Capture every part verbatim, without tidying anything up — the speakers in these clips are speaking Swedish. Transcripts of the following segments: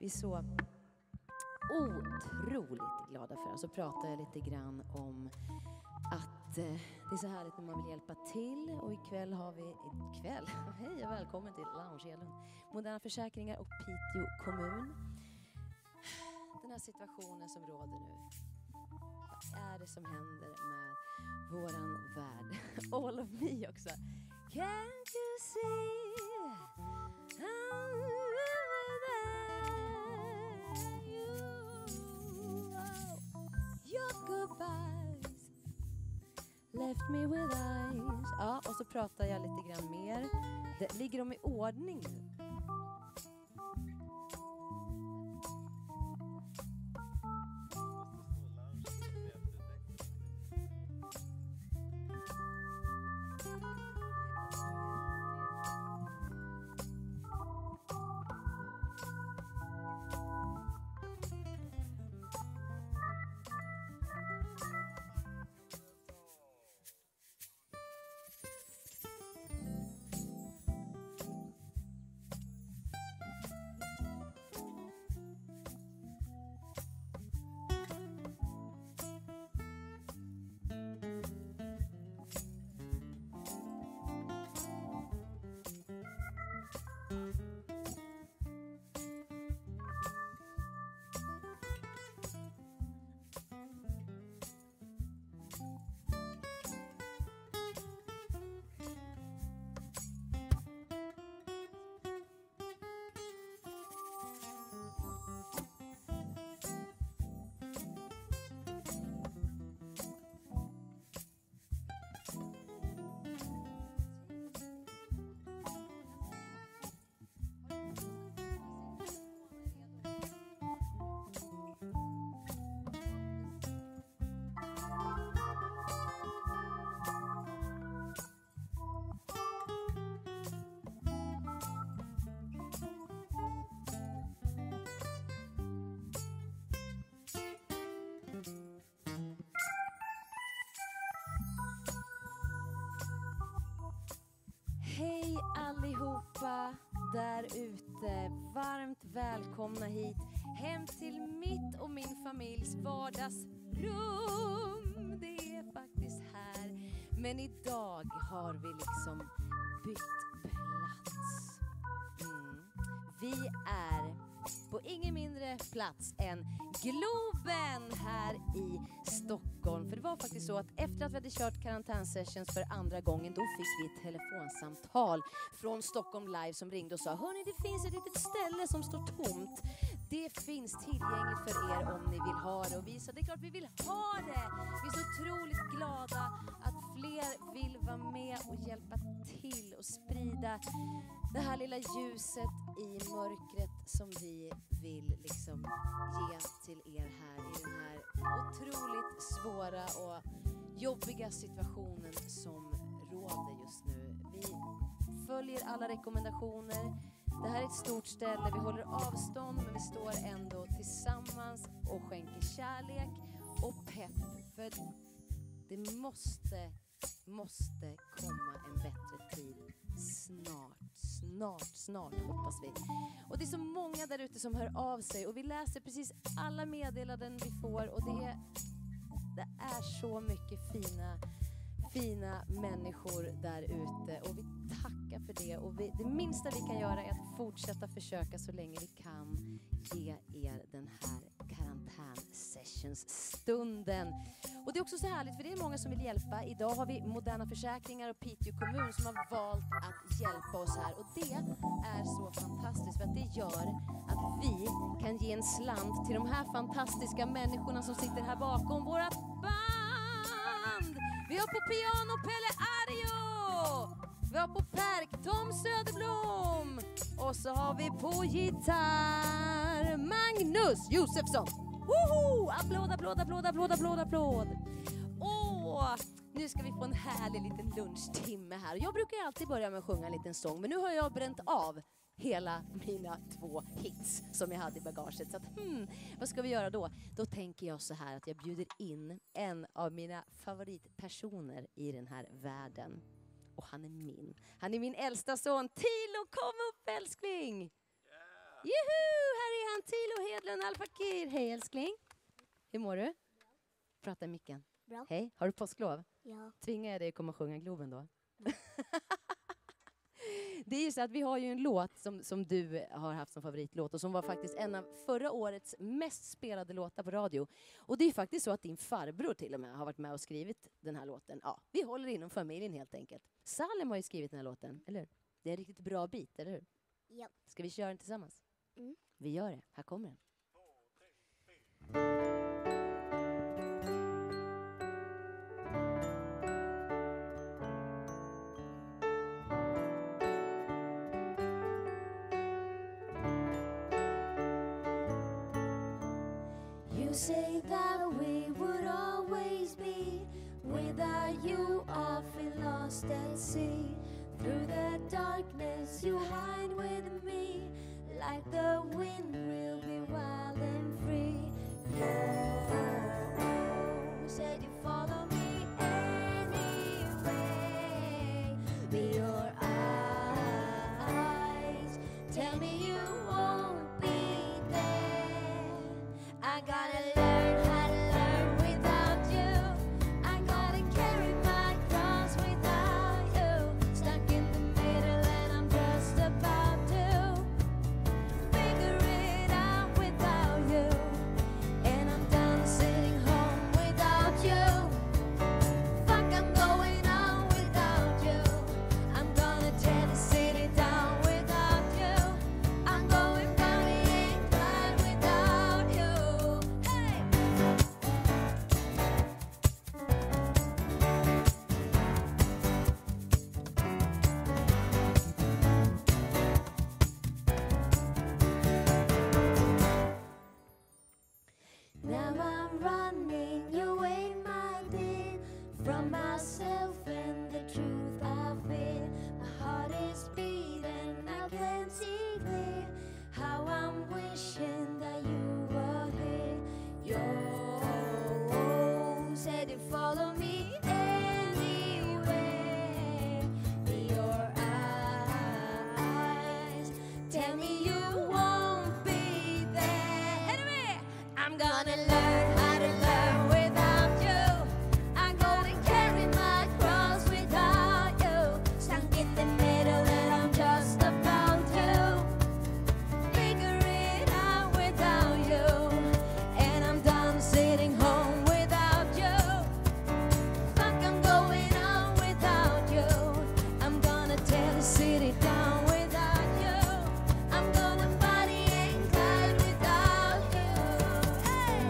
vi är så otroligt glada för. Så pratar jag lite grann om att eh, det är så härligt när man vill hjälpa till. Och ikväll har vi, ikväll, hej och välkommen till Lounge Elund, Moderna Försäkringar och Piteå kommun. Den här situationen som råder nu. Vad är det som händer med våran värld? All of me också. Can't you see I'm there? You, your goodbyes left me with eyes. Ja, och så pratar jag lite grann mer. Det, ligger de i ordning nu? Hej allihopa där ute, varmt välkomna hit hem till mitt och min familjs vardagsrum. Det är faktiskt här, men idag har vi liksom bytt plats. Mm. Vi är på ingen mindre plats än Globen här i Stockholm. För det var faktiskt så att efter att vi hade kört karantänsessions för andra gången, då fick vi ett telefonsamtal från Stockholm Live som ringde och sa: hörni, det finns ett litet ställe som står tomt. Det finns tillgängligt för er om ni vill ha det. Och vi sa, det är klart vi vill ha det. Vi är så otroligt glada att fler vill vara med och hjälpa till och sprida det här lilla ljuset i mörkret som vi vill liksom ge till er här i den här otroligt svåra och jobbiga situationen som råder just nu. Vi följer alla rekommendationer. Det här är ett stort ställe, vi håller avstånd, men vi står ändå tillsammans och skänker kärlek och pepp. För det måste, måste komma en bättre tid. Snart, snart, snart hoppas vi. Och det är så många där ute som hör av sig och vi läser precis alla meddelanden vi får. Och det är, det är så mycket fina fina människor där ute och vi tackar för det. Och vi, det minsta vi kan göra är att fortsätta försöka så länge vi kan ge er den här karantän-sessions-stunden. Och det är också så härligt för det är många som vill hjälpa. Idag har vi Moderna Försäkringar och Piteå kommun som har valt att hjälpa oss här. Och det är så fantastiskt för att det gör att vi kan ge en slant till de här fantastiska människorna som sitter här bakom vårat band. Vi har på piano Pelle Arjo. Vi har på perk Tom Söderblom. Och så har vi på gitarr Magnus Josefsson. Woho! Applåd, applåd, applåd, applåd, applåd, applåd. Åh, nu ska vi få en härlig liten lunchtimme här. Jag brukar alltid börja med att sjunga en liten sång. Men nu har jag bränt av hela mina två hits som jag hade i bagaget. Så att, hmm, vad ska vi göra då? Då tänker jag så här att jag bjuder in en av mina favoritpersoner i den här världen. Och han är min. Han är min äldsta son. Tilo, kom upp älskling! Yeah. Juhu, här är han, Tilo! Madeleine Al-Fakir. Hej älskling. Hur mår du? Prata i micken. Bra. Hej, har du påsklov? Ja. Tvingar jag dig att komma och sjunga Globen då? Det är ju så att vi har ju en låt som, som du har haft som favoritlåt och som var faktiskt en av förra årets mest spelade låtar på radio. Och det är faktiskt så att din farbror till och med har varit med och skrivit den här låten. Ja, vi håller inom familjen helt enkelt. Salem har ju skrivit den här låten, eller hur? Det är en riktigt bra bit, eller hur? Ja. Ska vi köra den tillsammans? Mm. Vi gör det. Här kommer den. You say that we would always be. Without you I feel lost at sea. Through the darkness you hide with me. Like the wind we'll be wild and free. You said you follow me anyway. Be your eyes. Tell me you won't be there. I gotta learn how to learn without you. I gotta carry my cross without you. Stuck in the middle and I'm just about to figure it out without you. And I'm done sitting home without you. Fuck, I'm going on without you. I'm gonna tear the city down without you. I'm going Bonnie and Clyde without you. Hey! Now I'm running away, my dear, from myself and the truth I fear. My heart is beating, I can't see clear. How I'm wishing that you were here. You said you follow me anyway. Your eyes tell me you won't be there. Anyway, I'm gonna learn how to learn without you. I'm gonna carry my cross without you. Stuck in the middle and I'm just about to figure it out without you. And I'm done sitting home without you. Fuck, I'm going on without you. I'm gonna tear the city down without you. I'm gonna Bonnie and Clyde without you. Hey!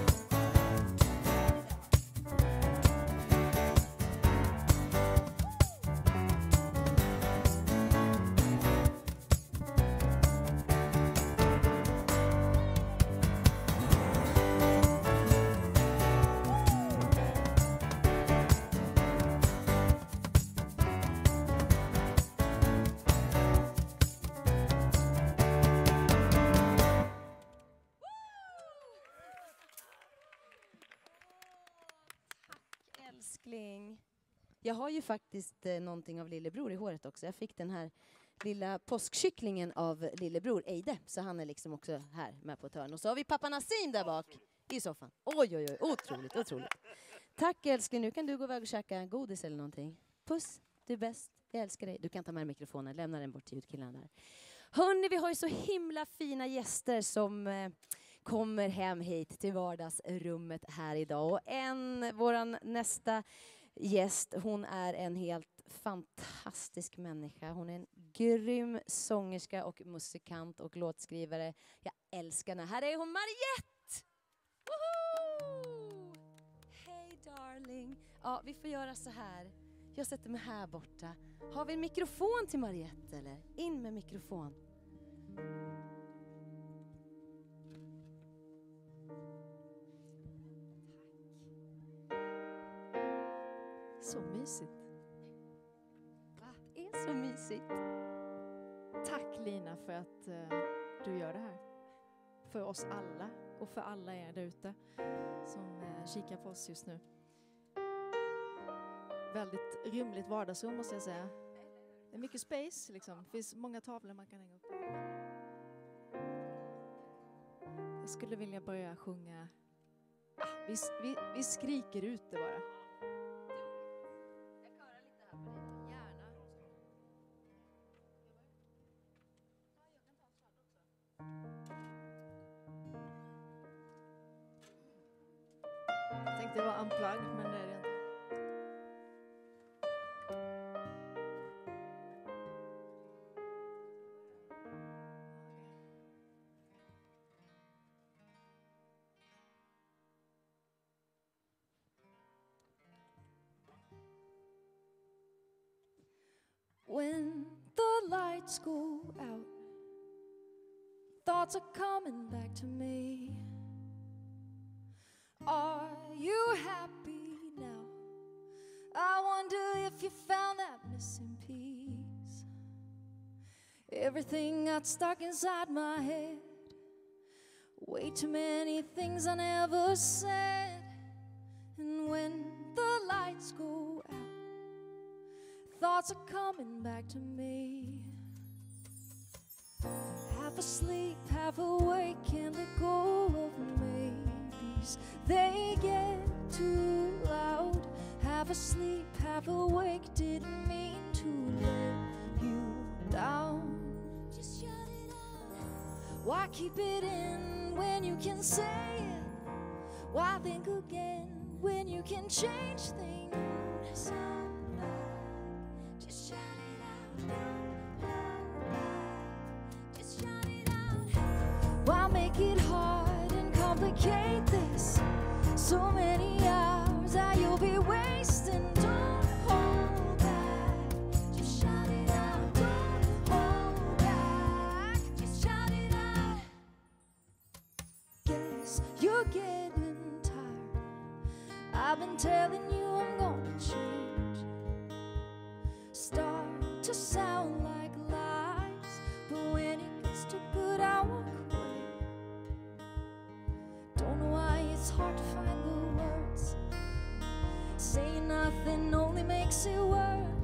Älskling. Jag har ju faktiskt eh, någonting av lillebror i håret också. Jag fick den här lilla påskkycklingen av lillebror Eide. Så han är liksom också här med på ett hörn. Och så har vi pappa Nassim där bak i soffan. Oj, oj, oj. Otroligt, otroligt. Tack älskling. Nu kan du gå iväg och käka godis eller någonting. Puss, du är bäst. Jag älskar dig. Du kan ta med mikrofonen. Lämna den bort till ljudkillarna där. Hörrni, vi har ju så himla fina gäster som eh, kommer hem hit till vardagsrummet här idag. Och en, våran nästa gäst, hon är en helt fantastisk människa. Hon är en grym sångerska och musikant och låtskrivare. Jag älskar henne. Här är hon, Mariette! Woho! Hej darling. Ja, vi får göra så här. Jag sätter mig här borta. Har vi en mikrofon till Mariette eller? In med mikrofon. Så mysigt. Va? Det är så mysigt. Tack Lina för att uh, du gör det här. För oss alla och för alla er där ute som uh, kikar på oss just nu. Väldigt rymligt vardagsrum måste jag säga. Det är mycket space liksom. Det finns många tavlor man kan hänga upp. Jag skulle vilja börja sjunga. Ah, vi, vi, vi skriker ut det bara. Jag körar lite här på dig. Gärna. Jag tänkte det var unplugged, men det är det inte. When the lights go out, thoughts are coming back to me. Are you happy now? I wonder if you found that missing piece. Everything got stuck inside my head. Way too many things I never said. And when the lights go out, thoughts are coming back to me. Half asleep, half awake, can't let go of maybes. They get too loud. Half asleep, half awake, didn't mean to let you down. Just shut it out. Why keep it in when you can say it? Why think again when you can change things? Just shut it out. Don't hold back. Just shut it out. Why make it hard and complicate this? So many hours that you'll be wasting. Don't hold back. Just shut it out. Don't hold back. Just shut it out. Guess you're getting tired. I've been telling you I'm gonna change. Start to sound like lies, but when it gets too good I walk away. Don't know why it's hard to find the words. Saying nothing only makes it worse.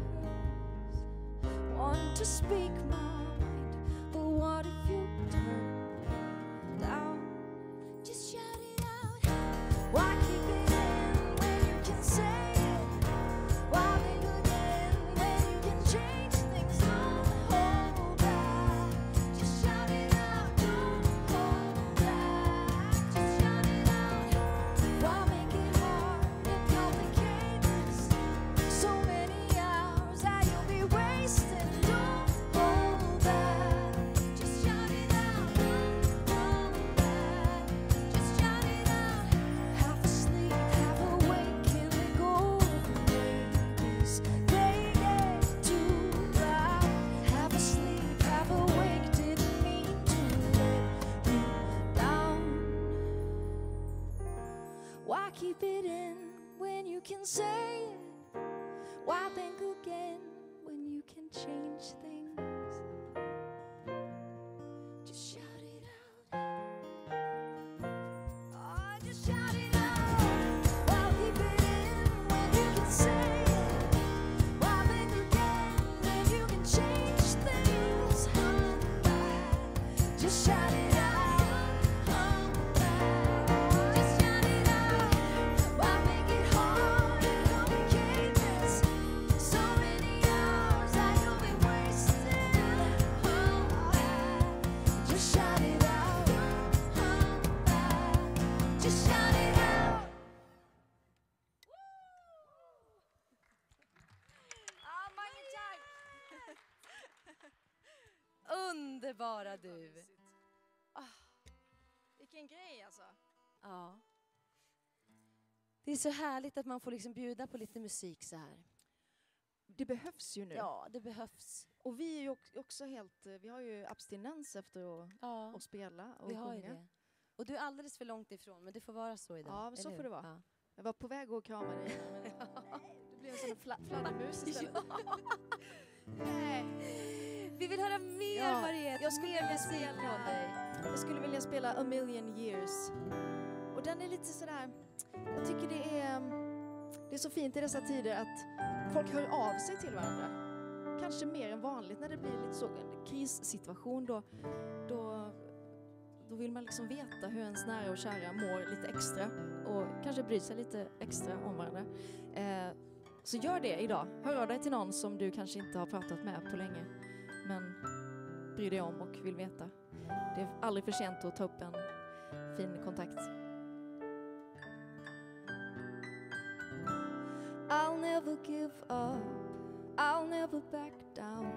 Want to speak my mind, but what if you turn down? Just shout it out. Why keep it in when you can say it? Why think again when you can change things? Don't hold back. Just shout it out. Don't hold back. Just shout it out. Why make it hard and complicate this? So many hours that you'll be wasting. Don't hold back. Just shout it out. Don't hold back. Just shout it out. Half asleep, half awake, can't let go of the babies. They get too loud. Half asleep, half awake, didn't mean to let you down. Why keep it in when you can say it? Why think again when you can change things? Just shout it out. Oh, just shout it out. Why keep it in when you can say it? Why think again when you can change things? Hold back. Just shout it out. Hold back. Just shout it out. Why make it hard and complicate this? So many hours that you'll be wasting. Hold back. Just shout it out. Hold back. Just shout it out. Ah, mange tack! Underbara du. Vilken grej alltså. Ja. Det är så härligt att man får liksom bjuda på lite musik så här. Det behövs ju nu. Ja, det behövs. Och vi är ju ox- också helt, eh, vi har ju abstinens efter att, Ja, att spela och vi har ju sjunga. det. Och du är alldeles för långt ifrån, men det får vara så idag. Ja, men så eller får hur? det vara. Ja. Jag var på väg att krama dig, men det blev en sån fla- fladdermus istället. Nej. Vi vill höra mer, Ja, Mariette. jag skulle mer vilja musik spela- från dig. Jag skulle vilja spela A Million Years. Och den är lite sådär, jag tycker det är, det är så fint i dessa tider att folk hör av sig till varandra. Kanske mer än vanligt när det blir lite så en krissituation då, då då vill man liksom veta hur ens nära och kära mår lite extra och kanske bry sig lite extra om varandra. Eh, så gör det idag. Hör av dig till någon som du kanske inte har pratat med på länge, men bryr dig om och vill veta. Det är aldrig för sent att ta upp en fin kontakt. I'll never give up, I'll never back down.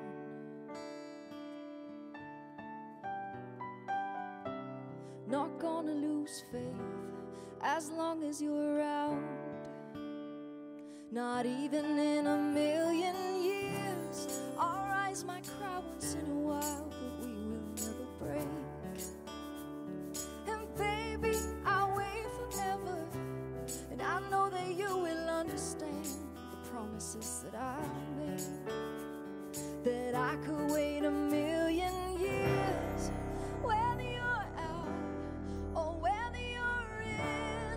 Not gonna lose faith as long as you're around. Not even in a million years. Our eyes might cry once in a while, but we will never break. And baby, I'll wait forever, and I know that you will understand the promises that I made. That I could wait a million years, whether you're out or whether you're in.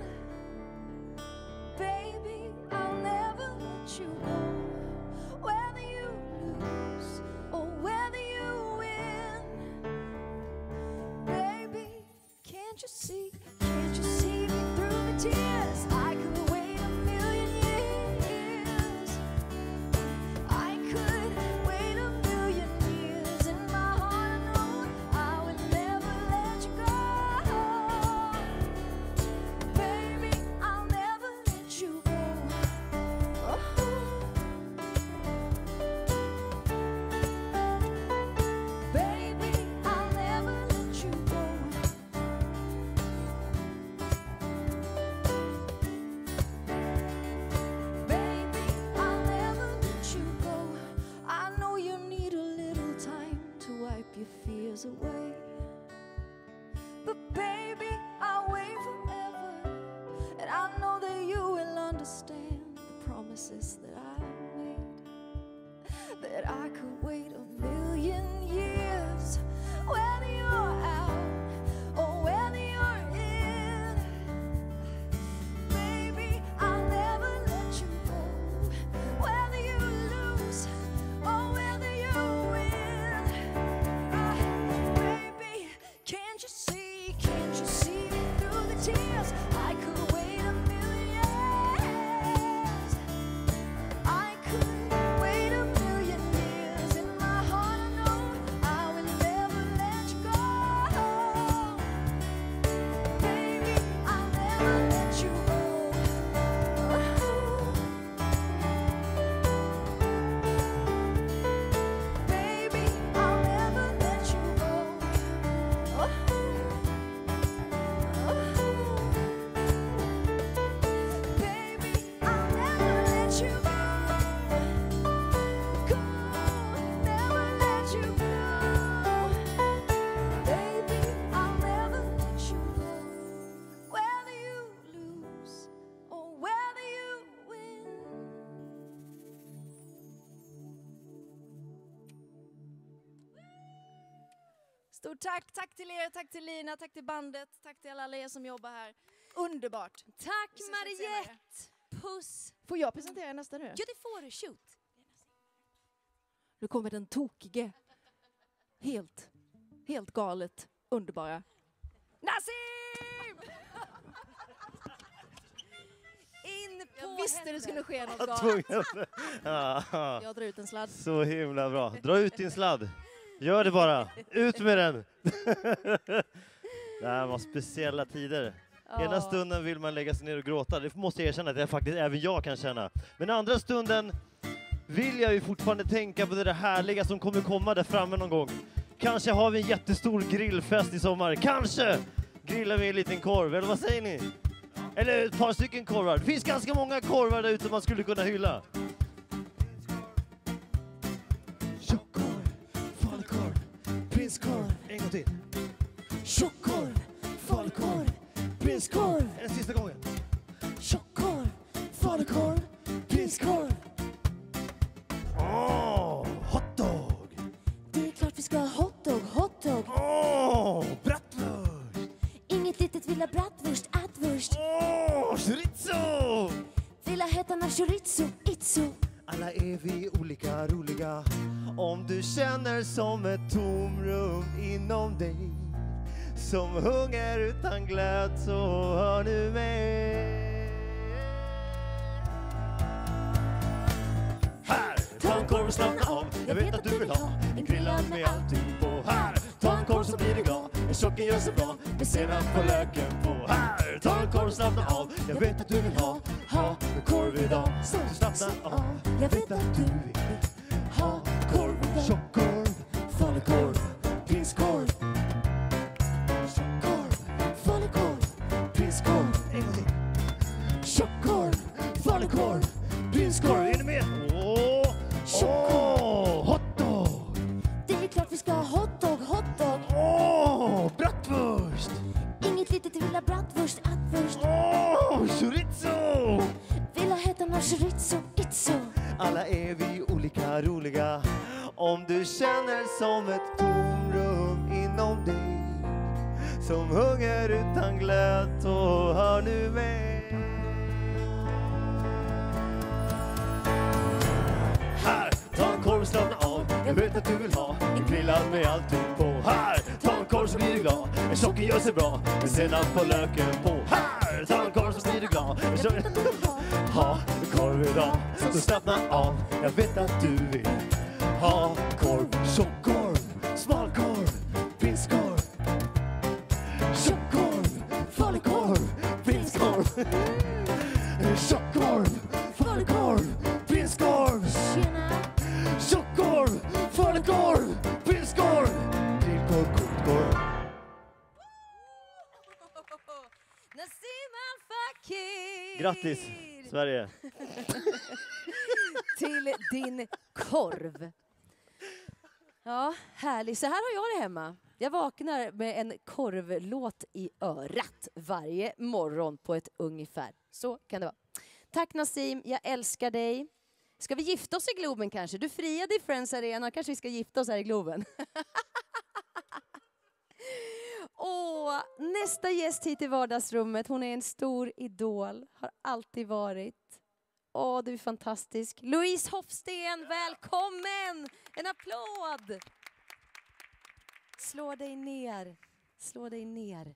Baby, I'll never let you go, whether you lose or whether you win. Baby, can't you see, can't you see me through the tears? I could wait a million years. I could wait a million years. In my heart I know I would never let you go. Baby, I'll never let you go. Oh. Baby, I'll never let you go. Baby, I'll never let you go. I know you need a little time to wipe your fears away. But baby, I'll wait forever. And I know that you will understand the promises that I made. That I could wait a million years, whether you're out or whether you're in. Baby, I'll never let you go, whether you lose or whether you win. Ah, baby, can't you see, can't you see me through the tears? I could wait a million years. I could wait a million years. In my heart I know I will never let you go. Baby, I'll never let you go. Baby, I'll never let you go. Baby, I'll never let you go. Go, never let you go. Baby, I'll never let you go. Whether you lose or whether you win. Stort tack, tack till er, tack till Lina, tack till bandet, tack till alla er som jobbar här. Underbart. Tack Vi ses lite Mariette! Puss! Får jag presentera nästa nu? Ja, det får du. Shoot! Nu kommer den tokige. Helt, helt galet, underbara Nassim! In på Jag visste det henne. skulle ske något Jag galet. tvungen. Ja, Jag drar ut en sladd. så himla bra. Dra ut din sladd. Gör det bara. Ut med den. Det här var speciella tider. Ena Ja. stunden vill man lägga sig ner och gråta. Det måste jag erkänna att det faktiskt även jag kan känna. Men andra stunden vill jag ju fortfarande tänka på det där härliga som kommer komma där framme någon gång. Kanske har vi en jättestor grillfest i sommar. Kanske grillar vi en liten korv. Eller vad säger ni? Eller ett par stycken korvar. Det finns ganska många korvar där ute man skulle kunna hylla. Tjockkorv, falukorv, prinskorv. En gång till. Tjockkorv, falukorv, prinskorv. En sista gången. Tjockkorv, falukorv, prinskorv. Åh, hotdog. Det är klart vi ska ha hotdog, hotdog. Åh, bratwurst. Inget litet villa bratwurst, attwurst. Åh, chorizo. Villa hötarna chorizo, itzo. Alla är vi olika roliga. Om du känner som ett tomrum inom dig, som hunger utan glöd, så hör nu med. Här, ta en korv och slappna av. Jag vet att du vill ha en grillad med allting på. Här, ta en korv så blir du glad. En chocken gör sig bra med senap på löken på. Här, ta en korv och slappna av. Jag vet att du vill ha, ha en korv idag. Så slappna av. Jag vet att du vill ha korv, tjockkorv, falukorv, prinskorv. Tjockkorv, falukorv, prinskorv. En gång till. Tjockkorv, falukorv, prinskorv. Är ni med? Åh, åh, hotdog. Det är klart vi ska ha hotdog, hotdog. Åh, bratwurst. Inget litet, vill ha bratwurst, attwurst. Åh, chorizo. Vill ha hettan av chorizo, itzo. Alla är vi olika roliga. Om du känner som ett tomrum inom dig, som hunger utan glöd, så hör nu med. Här, ta en korv och slappna av. Jag vet att du vill ha en grillad med allting på. Här, ta en korv så blir du glad. En chocken gör sig bra med senap på löken på. Här, ta en korv så blir du glad. En chocken... Ha en korv idag, så slappna av. Jag vet att du vill ha korv, tjockkorv, smalkorv, prinskorv. Tjockkorv, falukorv, prinskorv. Tjockkorv, falukorv, prinskorv. Tjockkorv, falukorv, prinskorv. Grillkorv, kokkorv. Nassim Al Fakir! Grattis, Sverige. Till din korv. Ja, härligt. Så här har jag det hemma. Jag vaknar med en korvlåt i örat varje morgon på ett ungefär. Så kan det vara. Tack Nassim, jag älskar dig. Ska vi gifta oss i Globen kanske? Du friade i Friends Arena, kanske vi ska gifta oss här i Globen. Åh, nästa gäst hit i vardagsrummet, hon är en stor idol, har alltid varit. Åh, du är fantastisk. Louise Hofsten, välkommen! En applåd! Slå dig ner, slå dig ner.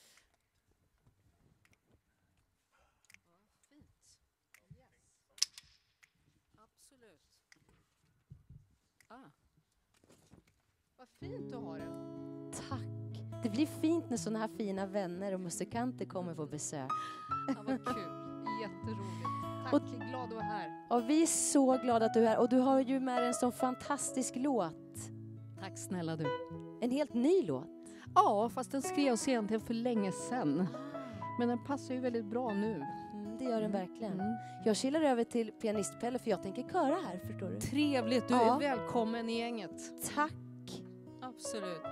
Absolut. Ah. Vad fint du har det. Tack. Det blir fint när såna här fina vänner och musikanter kommer på besök. Ja, vad kul. Jätteroligt. Tack, och, glad att vara här. Och vi är så glada att du är här. Och du har ju med en sån fantastisk låt. Tack snälla du. En helt ny låt. Ja, fast den skrevs egentligen för länge sedan. Men den passar ju väldigt bra nu. Mm, det gör den verkligen. Mm. Jag kilar över till pianistpelle för jag tänker köra här, förstår du. Trevligt, du ja. är välkommen i gänget. Tack. Absolut.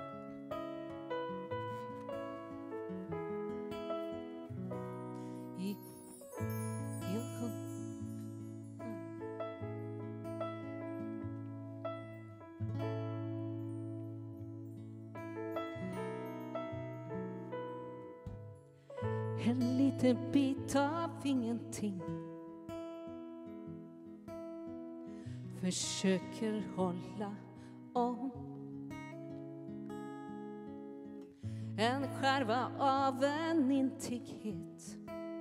I, jo. En liten bit av ingenting. Försöker hålla om. En skärva av en intighet.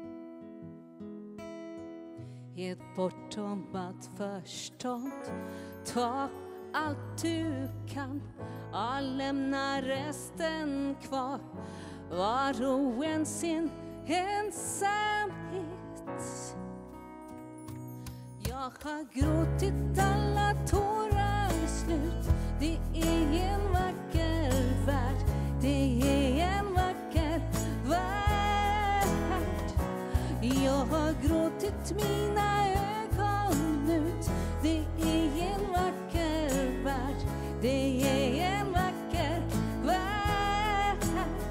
Ett bortom förstånd. Ta allt du kan. Och lämna resten kvar. Var och en sin ensamhet. Jag har gråtit alla tårar slut. Det är en vacker värld. Det är en vacker värld. Jag har gråtit mina ögon ut. Det är en vacker värld. Det är en vacker värld.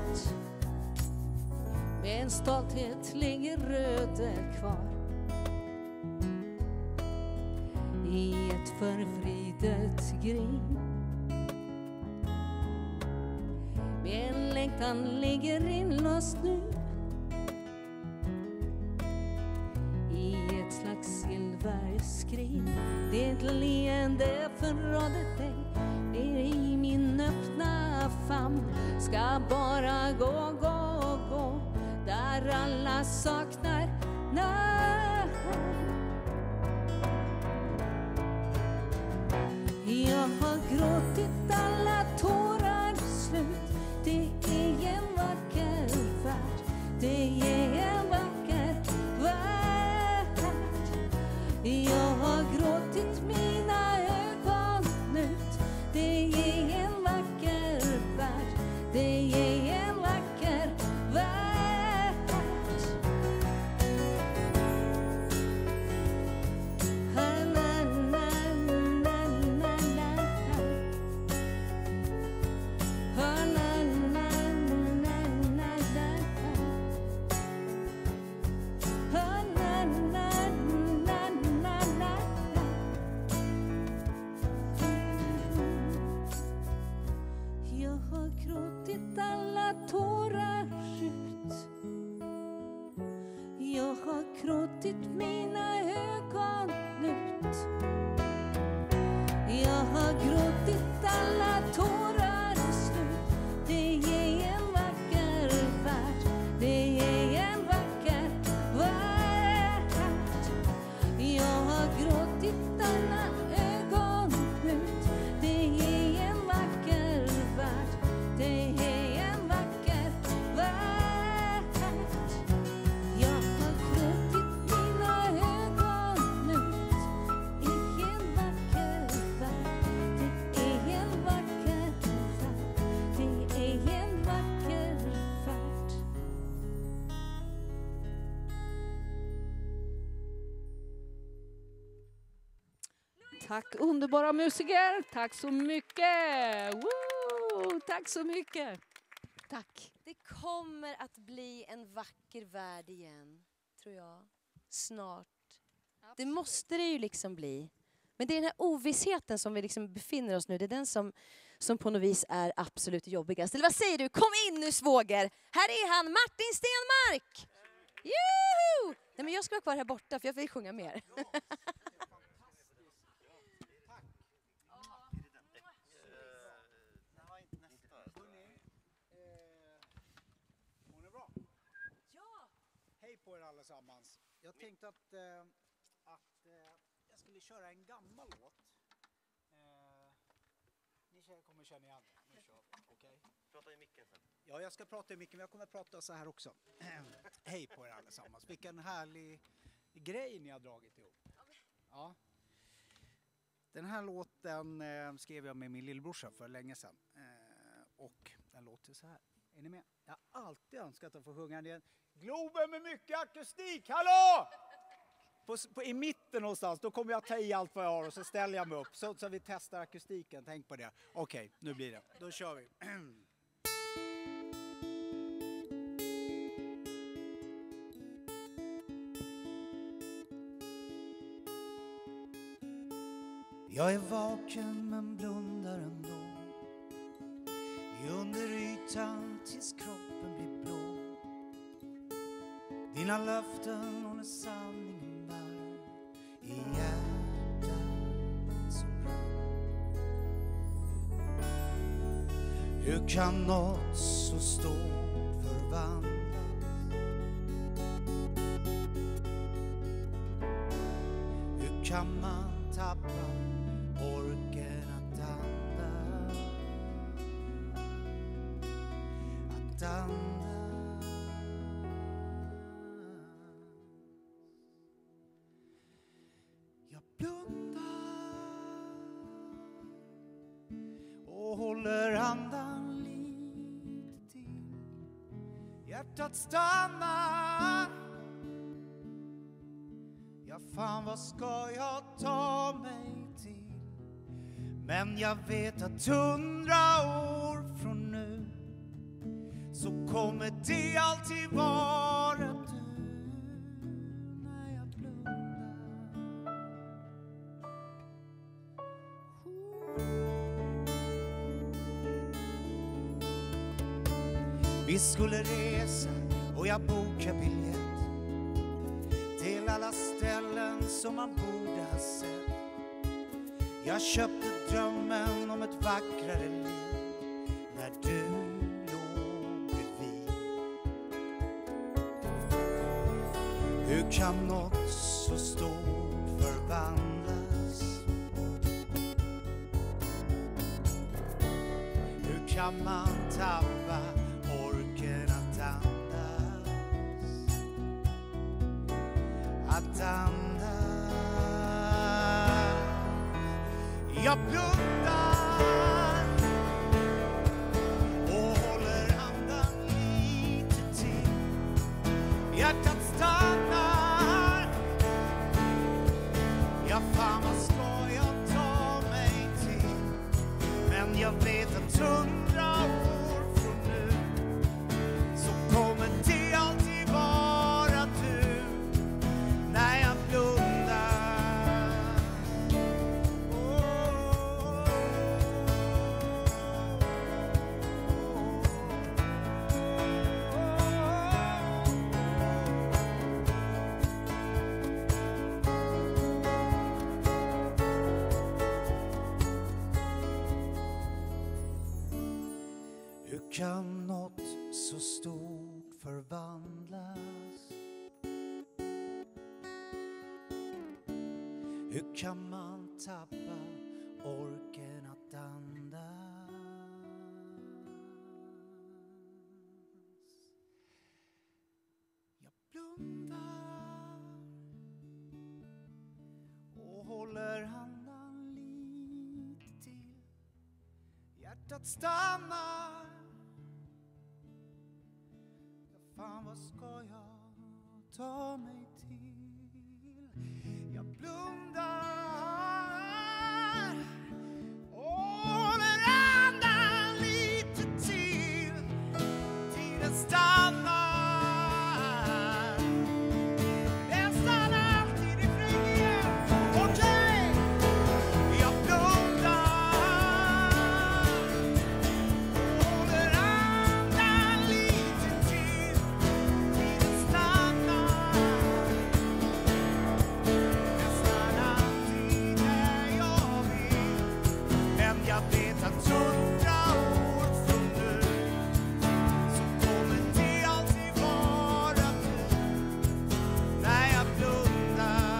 Med en stolthet ligger röde kvar. I ett förvridet grin. Med en längtan ligger inlåst nu. I ett slags silverskrin. Det leende förrådde dig. Det är i min öppna famn ska bara gå, gå, gå där alla saknar namn. Jag har gråtit alla tårar slut. Det är en vacker värld. Det är en vacker värld. Jag har gråtit mina ögon ut. Det är en vacker värld. Det är en vacker värld. Na, na, na, na, na, na. Na, na, na, na, na, na. Na, na, na, na, na, na. Jag har gråtit alla tårar ut. Jag har gråtit mina ögon ut. Jag har gråtit alla tårar slut. Det är en vacker värld. Det är en vacker värld. Jag har gråtit alla ögon ut. Det är en vacker värld. Det är en vacker värld. Jag har gråtit mina ögon ut. Det är en vacker värld. Det är en vacker värld. Det är en vacker värld. Tack underbara musiker. Tack så mycket. Woo! Tack så mycket. Tack. Det kommer att bli en vacker värld igen, tror jag. Snart. Det måste det ju liksom bli. Men det är den här ovissheten som vi liksom befinner oss nu. Det är den som, som på något vis är absolut jobbigast. Eller vad säger du? Kom in nu, svåger! Här är han, Martin Stenmark! Juhu! Nej, men jag ska vara kvar här borta för jag vill sjunga mer. Hon är bra. Ja. Hej på er allesammans. Jag tänkte att, eh, att eh, jag skulle köra en gammal låt. Eh, ni känner- kommer känna igen det. Nu kör vi. Okej? Prata i micken sen. Ja, jag ska prata i micken, men jag kommer prata så här också. Hej på er allesammans. Vilken härlig grej ni har dragit ihop. Ja. Den här låten eh, skrev jag med min lillbrorsa för länge sedan. Eh, och den låter så här. Är ni med? Jag har alltid önskat att få sjunga den. Globen med mycket akustik, hallå! På, på, I mitten någonstans, då kommer jag ta i allt vad jag har och så ställer jag mig upp. Så, så vi testar akustiken, tänk på det. Okej, nu blir det. Då kör vi. Jag är vaken men blundar ändå. I underytan tills kroppen blir blå. Dina löften och när sanningen bär i hjärtat som brann. Hur kan något så stort förvandlas? Hur kan man tappa orken att andas? Att andas. Jag blundar och håller andan lite till. Hjärtat stannar. Ja, fan, vad ska jag ta mig till? Men jag vet att hundra år från nu så kommer det alltid vara du när jag blundar. Vi skulle resa och jag bokade biljett till alla ställen som man borde ha sett. Jag köpte drömmen om ett vackrare liv när där du låg bredvid. Hur kan något så stort förvandlas? Hur kan man tappa orken att andas? Att andas. Jag blundar och håller andan lite till. Hjärtat stannar. Ja, fan vad ska jag ta mig till? Men jag vet att hundra år från nu så kommer det alltid vara du när jag blundar. Hur kan något så stort förvandlas? Hur kan man tappa orken att andas? Jag blundar och håller andan lite till. Hjärtat stannar. Ja, fan vad ska jag ta mig till? Jag blundar och håller andan lite till. Tiden stannar. Den stannar alltid i flygen. Okej, jag blundar och håller andan lite till. Tiden stannar. Den stannar alltid där jag vill. Men jag vet att hundra år från nu så kommer det alltid vara du när jag blundar.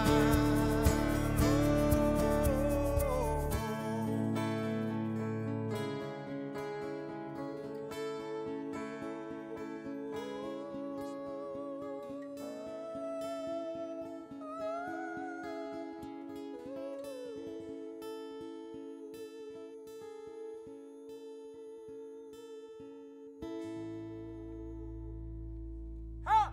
Ha!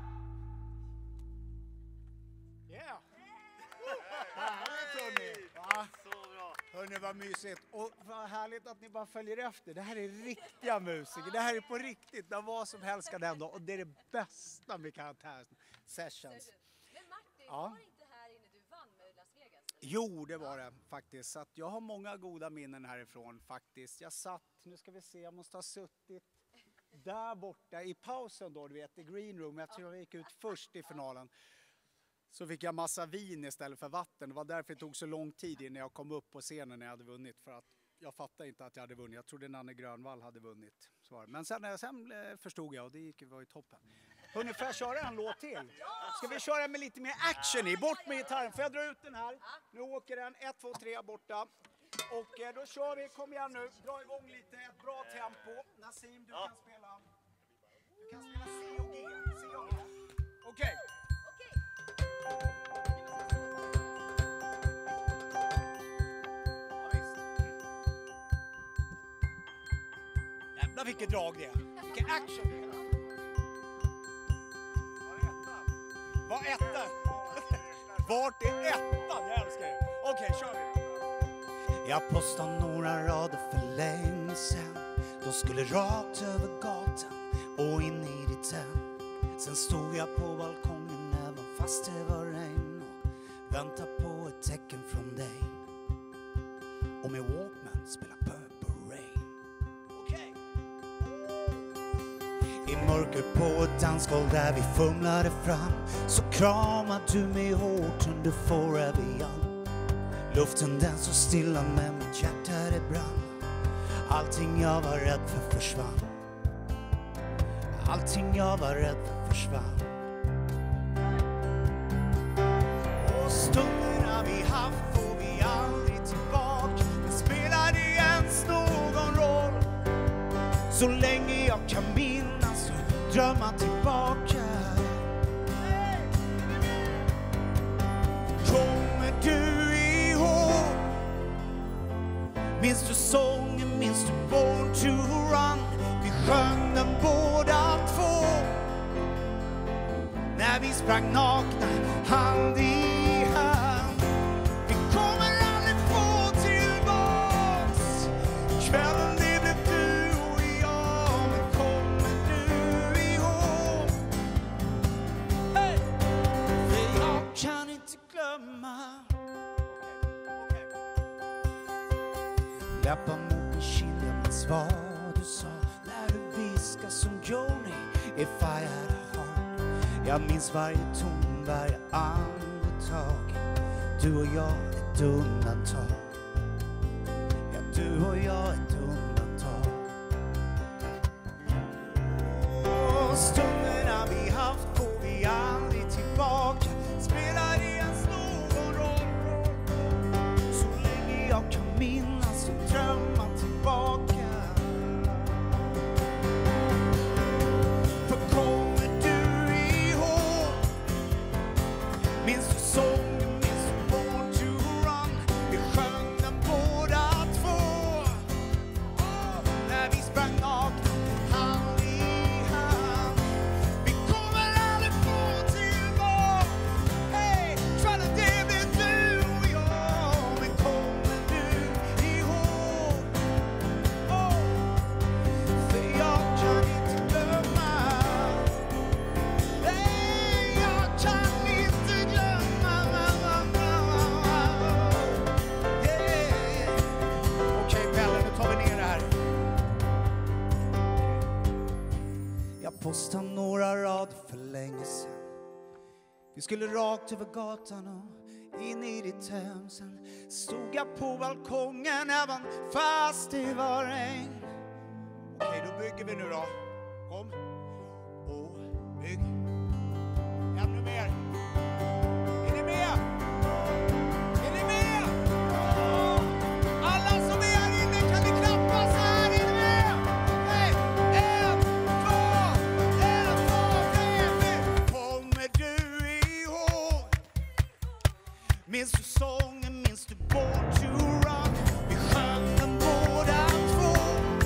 Yeah! Härligt hörni! Va? Så bra. Hörni, vad mysigt. Och vad härligt att ni bara följer efter. Det här är riktiga musiker. Det här är på riktigt. När vad som helst kan hända. Och det är det bästa med karaktär-sessions. Men Martin, Ja. var det inte här inne du vann med Las Vegas? Jo, det var det faktiskt. Så att jag har många goda minnen härifrån faktiskt. Jag satt, nu ska vi se, jag måste ha suttit där borta i pausen då, du vet, i green room. Jag tror jag gick ut först i finalen. Så fick jag massa vin istället för vatten. Det var därför det tog så lång tid innan jag kom upp på scenen när jag hade vunnit. För att jag fattade inte att jag hade vunnit. Jag trodde Nanne Grönvall hade vunnit. Så var det. Men sen, sen eh, förstod jag och det gick, var ju toppen. Hörrni, får jag köra en låt till? Ska vi köra med lite mer action i? Bort med gitarren. Får jag dra ut den här? Nu åker den. ett, två, tre borta. Och eh, då kör vi. Kom igen nu. Dra igång lite. Ett bra tempo. Nassim, du kan spela. Du kan spela C och G. C och G. Okej. Ja, visst. Jävlar vilket drag det är. Vilken action det är. Var är ettan? Vart är ettan? Jag älskar det. Okej, kör vi. Jag postade några rader för länge sen. De skulle rakt över gatan och in i ditt hem. Sen stod jag på balkongen även fast det var regn och väntade på ett tecken från dig. Och med Walkman spela Purple Rain. Okej. I mörker på ett dansgolv där vi fumlade fram så kramade du mig hårt under Forever Young. Luften den så stilla men mitt hjärta det brann. Allting jag var rädd för försvann. Allting jag var rädd för försvann. Och stunderna vi haft får vi aldrig tillbaka. Det spelar ens någon roll. Så länge jag kan minnas och drömma tillbaka. Kommer du ihåg? Minns du sången, minns du Born to Run? Vi sjöng den båda två. När vi sprang nakna, hand i hand. Vi kommer aldrig få tillbaks kvällen det blev du och jag. Men kommer du ihåg? Hey! För jag kan inte glömma. Läppar mot min kind, jag minns vad du sa när du viskade som Joni, if I had a heart. Jag minns varje ton, varje andetag. Du och jag ett undantag. Ja, du och jag ett undantag. Och stunderna vi haft får vi aldrig tillbaka. Spelar det ens någon roll? Så länge jag kan minnas och drömma tillbaka. För kommer du ihåg? Minns du sången, minns du Born to Run? Vi sjöng den båda två. Oh, när vi sprang nakna, hand i hand. Vi kommer aldrig få tillbaka. Hey, kvällen det blev du och jag. Men kommer du ihåg? Oh, för jag kan inte glömma. Nej, jag kan inte glömma. Yeah. Okej, Pelle, nu tar vi ner det här. Jag postade några rader för länge sedan. Vi skulle rakt över gatan och in i ditt hem. Sen stod jag på balkongen även fast det var regn. Okej, då bygger vi nu då. Kom. Och bygg. Ännu mer. Är ni med? Är ni med? Alla som är här inne, kan ni klappa så här? Är ni med? Okej. En, två, en, två, tre, fyra. Kommer du ihåg? Minns du sången, minns du Born to Run? Vi sjöng den båda två.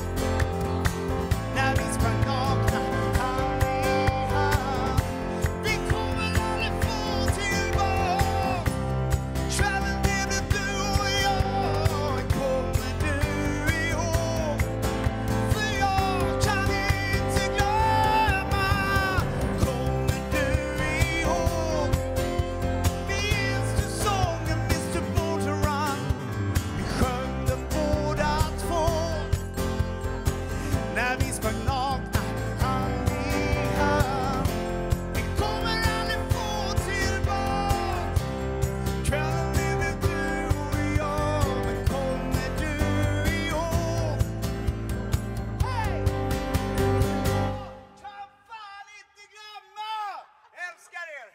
När vi sprang nakna, hand i hand. Vi kommer aldrig få tillbaka kvällen det blev du och jag. Kommer du ihåg? För jag kan inte glömma. Kommer du ihåg? Minns du sången, minns du Born to Run? Vi sjöng den båda två. När vi sprang nakna, hand i hand. Vi kommer aldrig få tillbaka kvällen det blev du och jag. Men kommer du ihåg? Hej! Kan fan inte glömma! Älskar er!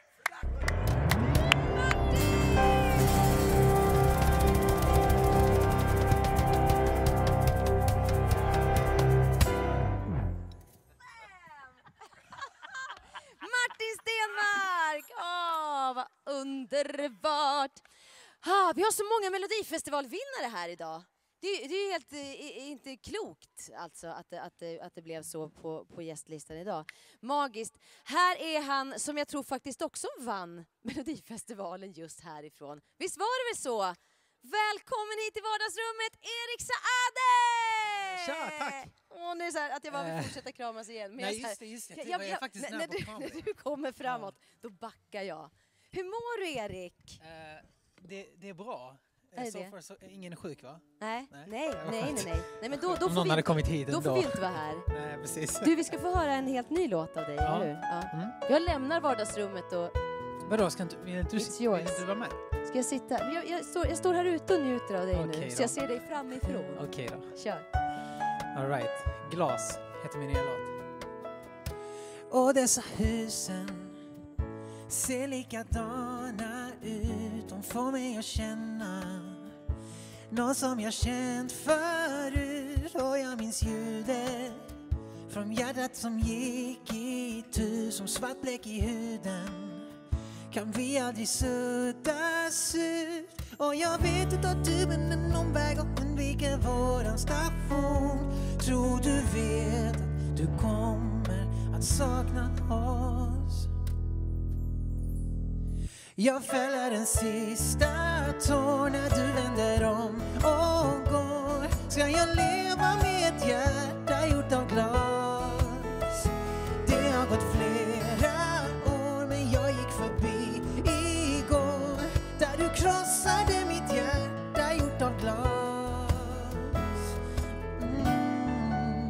Martin Stenmark! Åh, vad underbart! Ah, vi har så många Melodifestivalvinnare här idag. Det, är- det är helt eh, inte klokt alltså att, det- att, det- att det blev så på, på gästlistan idag. Magiskt. Här är han som jag tror faktiskt också vann Melodifestivalen just härifrån. Visst var det väl så? Välkommen hit till vardagsrummet, Erik Saade! Tja, tack. Åh, nu är det så här att jag bara vill Eh. fortsätta kramas igen. Men Nej, jag är så här- just det, just det. Det jag- var jag- jag faktiskt när, nära när, på du, att komma. när du kommer framåt, då backar jag. Hur mår du, Erik? Eh, det, det är bra. Är Eh, det så det? far så, ingen är sjuk, va? Nej, Nej. nej, Det var nej, skönt. nej, nej. Nej, men då, då, Om får någon vi, hade kommit hit då ändå. får vi inte vara här. Nej, precis. Du, vi ska få höra en helt ny låt av dig, Ja. eller hur? Ja. Mm. Jag lämnar vardagsrummet och Vadå, ska inte, vill inte du, It's vill yours. inte du vara med? ska jag sitta. Men Jag, jag, står, jag står här ute och njuter av dig nu, Okej så då. jag ser dig framifrån. Okej då. Kör. All right. Glas heter min nya låt. Och dessa husen ser likadana ut. De får mig att känna något som jag känt förut. Och jag minns ljudet från hjärtat som gick i tur. Som svart bläck i huden kan vi aldrig suddas ut. Och jag vet att tar du en omväg och undviker våran station. Tror du vet att du kommer att sakna oss. Jag fäller den sista tår när du vänder om och går. Ska jag leva med ett hjärta gjort av glas? Det har gått flera år men jag gick förbi igår. Där du krossade mitt hjärta gjort av glas. Mm.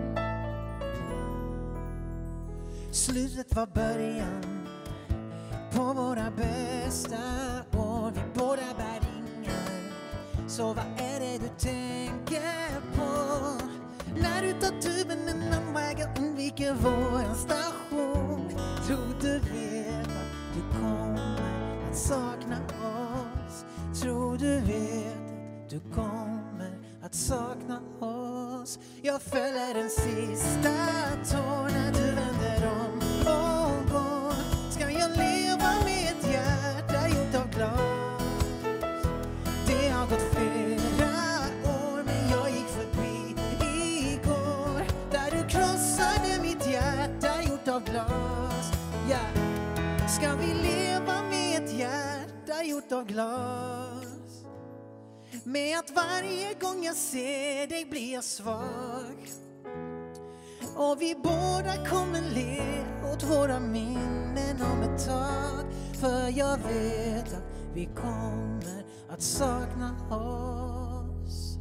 Slutet var början på våra bästa år. Vi båda bär ringar. Så vad är det du tänker på? När du tar tuben en annan väg och undviker våran station. Tror du vet att du kommer att sakna oss. Tror du vet att du kommer att sakna oss. Jag fäller den sista tår när du vänder om och går. Ska jag leva med ett hjärta gjort av glas? Det har gått flera år men jag gick förbi igår. Där du krossade mitt hjärta gjort av glas. Ja. Ska vi leva med ett hjärta gjort av glas? Med att varje gång jag ser dig blir jag svag. Och vi båda kommer le åt våra minnen om ett tag. För jag vet att vi kommer att sakna oss.